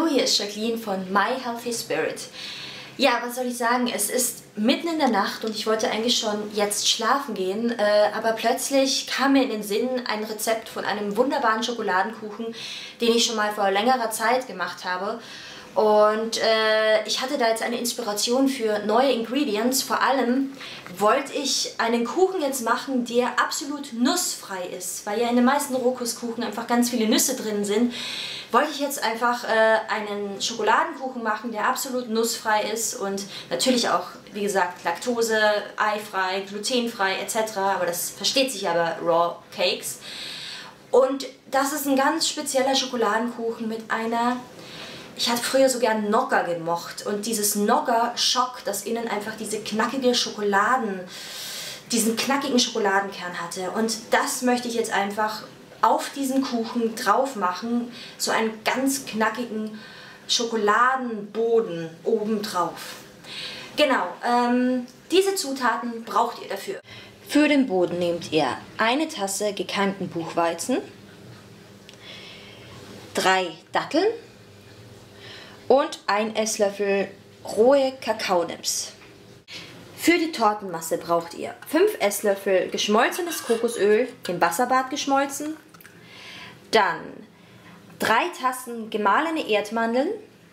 Hallo, hier ist Jacqueline von My Healthy Spirit. Ja, was soll ich sagen? Es ist mitten in der Nacht und ich wollte eigentlich schon jetzt schlafen gehen, aber plötzlich kam mir in den Sinn ein Rezept von einem wunderbaren Schokoladenkuchen, den ich schon mal vor längerer Zeit gemacht habe. Und ich hatte da jetzt eine Inspiration für neue Ingredients. Vor allem wollte ich einen Kuchen jetzt machen, der absolut nussfrei ist, weil ja in den meisten Rohkostkuchen einfach ganz viele Nüsse drin sind. Wollte ich jetzt einfach einen Schokoladenkuchen machen, der absolut nussfrei ist und natürlich auch, wie gesagt, Laktose, eifrei, glutenfrei etc. Aber das versteht sich ja bei Raw Cakes. Und das ist ein ganz spezieller Schokoladenkuchen mit einer... Ich hatte früher so gern Nogger gemocht und dieses Nogger-Schock, das innen einfach diesen knackigen Schokoladenkern hatte. Und das möchte ich jetzt einfach auf diesen Kuchen drauf machen, so einen ganz knackigen Schokoladenboden obendrauf. Genau, diese Zutaten braucht ihr dafür. Für den Boden nehmt ihr eine Tasse gekeimten Buchweizen, 3 Datteln, und 1 Esslöffel rohe Kakaonips. Für die Tortenmasse braucht ihr 5 Esslöffel geschmolzenes Kokosöl, im Wasserbad geschmolzen, dann 3 Tassen gemahlene Erdmandeln,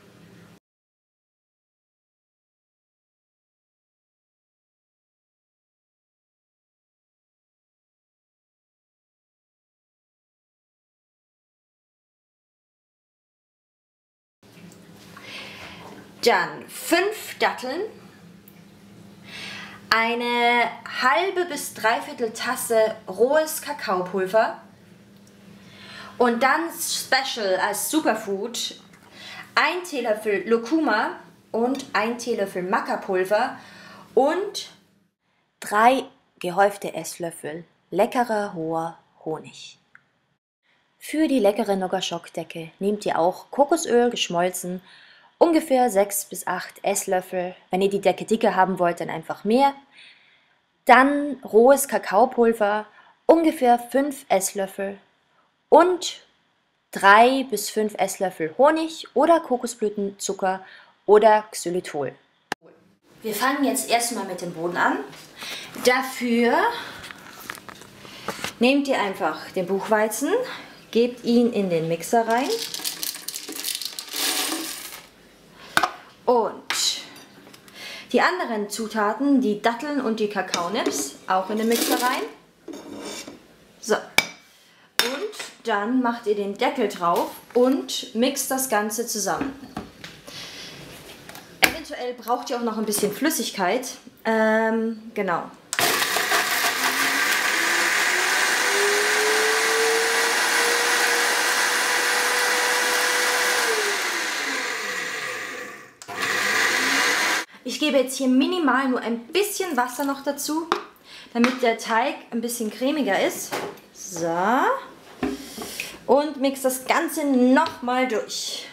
dann 5 Datteln, eine halbe bis dreiviertel Tasse rohes Kakaopulver und dann Special als Superfood 1 Teelöffel Kurkuma und 1 Teelöffel Maca-Pulver und 3 gehäufte Esslöffel leckerer hoher Honig. Für die leckere Nogger-Schockdecke nehmt ihr auch Kokosöl geschmolzen, ungefähr 6 bis 8 Esslöffel. Wenn ihr die Decke dicker haben wollt, dann einfach mehr. Dann rohes Kakaopulver, ungefähr 5 Esslöffel und 3 bis 5 Esslöffel Honig oder Kokosblütenzucker oder Xylitol. Wir fangen jetzt erstmal mit dem Boden an. Dafür nehmt ihr einfach den Buchweizen, gebt ihn in den Mixer rein. Und die anderen Zutaten, die Datteln und die Kakaonips, auch in den Mixer rein. So. Und dann macht ihr den Deckel drauf und mixt das Ganze zusammen. Eventuell braucht ihr auch noch ein bisschen Flüssigkeit. Genau. Ich gebe jetzt hier minimal nur ein bisschen Wasser noch dazu, damit der Teig ein bisschen cremiger ist. So. Und mix das Ganze nochmal durch.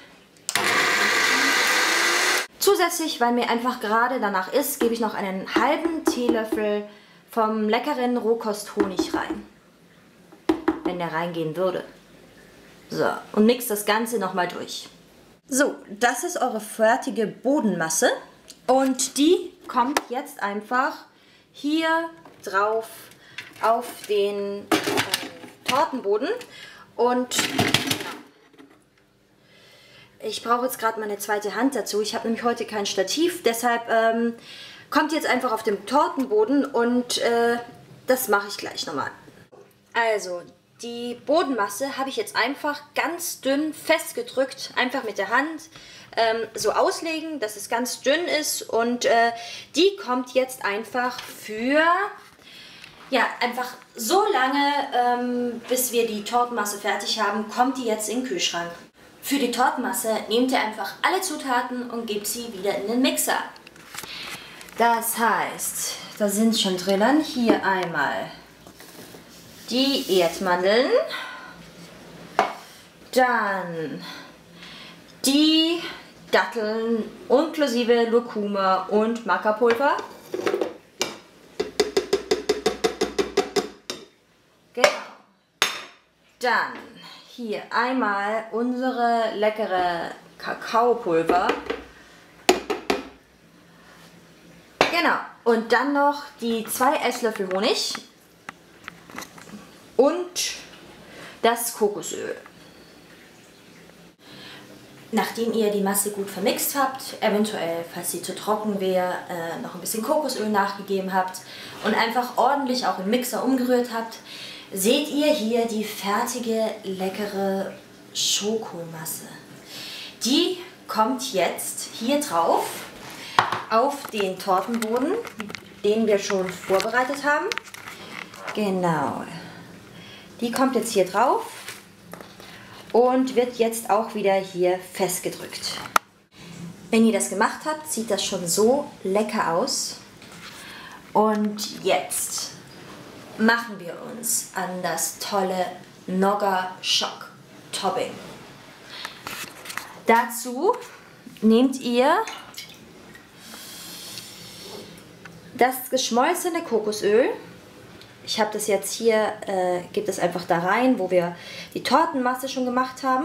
Zusätzlich, weil mir einfach gerade danach ist, gebe ich noch einen halben Teelöffel vom leckeren Rohkosthonig rein. Wenn der reingehen würde. So. Und mix das Ganze nochmal durch. So, das ist eure fertige Bodenmasse. Und die kommt jetzt einfach hier drauf auf den Tortenboden. Und ich brauche jetzt gerade meine zweite Hand dazu. Ich habe nämlich heute kein Stativ. Deshalb kommt jetzt einfach auf dem Tortenboden und das mache ich gleich nochmal. Also, die Bodenmasse habe ich jetzt einfach ganz dünn festgedrückt, einfach mit der Hand. So auslegen, dass es ganz dünn ist und die kommt jetzt einfach für, ja, einfach so lange, bis wir die Tortenmasse fertig haben, kommt die jetzt in den Kühlschrank. Für die Tortenmasse nehmt ihr einfach alle Zutaten und gebt sie wieder in den Mixer. Das heißt, da sind schon drinnen hier einmal die Erdmandeln, dann die Datteln inklusive Kurkuma und Maca-Pulver. Genau. Dann hier einmal unsere leckere Kakaopulver. Genau. Und dann noch die 2 Esslöffel Honig und das Kokosöl. Nachdem ihr die Masse gut vermixt habt, eventuell, falls sie zu trocken wäre, noch ein bisschen Kokosöl nachgegeben habt und einfach ordentlich auch im Mixer umgerührt habt, seht ihr hier die fertige, leckere Schokomasse. Die kommt jetzt hier drauf auf den Tortenboden, den wir schon vorbereitet haben. Genau. Die kommt jetzt hier drauf und wird jetzt auch wieder hier festgedrückt. Wenn ihr das gemacht habt, sieht das schon so lecker aus. Und jetzt machen wir uns an das tolle Nogger Shock Topping. Dazu nehmt ihr das geschmolzene Kokosöl. Ich habe das jetzt hier, gebe das einfach da rein, wo wir die Tortenmasse schon gemacht haben.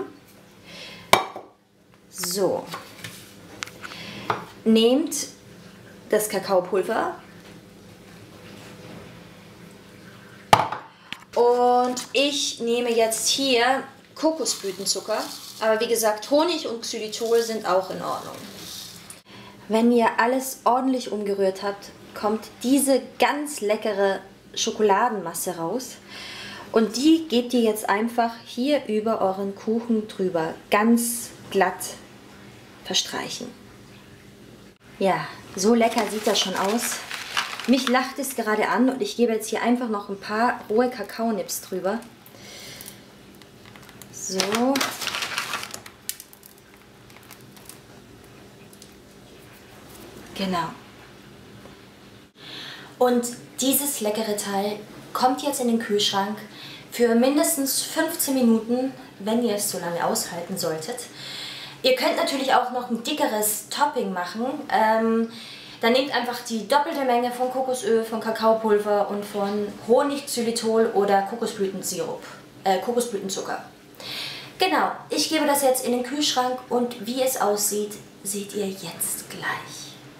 So. Nehmt das Kakaopulver. Und ich nehme jetzt hier Kokosblütenzucker. Aber wie gesagt, Honig und Xylitol sind auch in Ordnung. Wenn ihr alles ordentlich umgerührt habt, kommt diese ganz leckere Schokoladenmasse raus und die gebt ihr jetzt einfach hier über euren Kuchen drüber, ganz glatt verstreichen. Ja, so lecker sieht das schon aus. Mich lacht es gerade an und ich gebe jetzt hier einfach noch ein paar rohe Kakaonips drüber. So. Genau. Und dieses leckere Teil kommt jetzt in den Kühlschrank für mindestens 15 Minuten, wenn ihr es so lange aushalten solltet. Ihr könnt natürlich auch noch ein dickeres Topping machen. Dann nehmt einfach die doppelte Menge von Kokosöl, von Kakaopulver und von Honig, Xylitol oder Kokosblütensirup, Kokosblütenzucker. Genau, ich gebe das jetzt in den Kühlschrank und wie es aussieht, seht ihr jetzt gleich.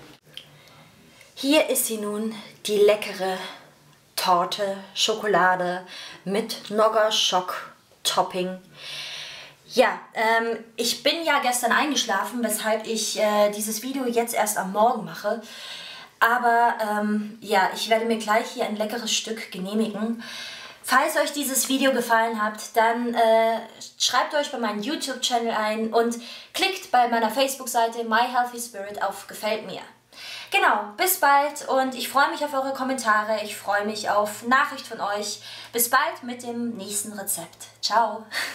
Hier ist sie nun, die leckere Torte, Schokolade mit Nogger Shock Topping. Ja, ich bin ja gestern eingeschlafen, weshalb ich dieses Video jetzt erst am Morgen mache. Aber ja, ich werde mir gleich hier ein leckeres Stück genehmigen. Falls euch dieses Video gefallen hat, dann schreibt euch bei meinem YouTube-Channel ein und klickt bei meiner Facebook-Seite My Healthy Spirit auf Gefällt mir. Genau, bis bald und ich freue mich auf eure Kommentare, ich freue mich auf Nachricht von euch. Bis bald mit dem nächsten Rezept. Ciao!